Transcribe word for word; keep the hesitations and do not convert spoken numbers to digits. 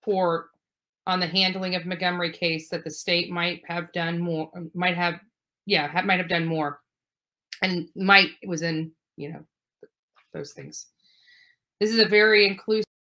report on the handling of Montgomery case that the state might have done more, might have, yeah, have, might have done more. And might was in, you know, those things. This is a very inclusive